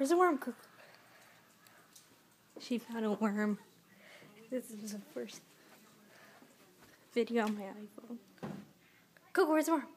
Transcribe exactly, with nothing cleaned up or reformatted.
Where's the worm, Coco? She found a worm. This is the first video on my iPhone. Coco, where's the worm?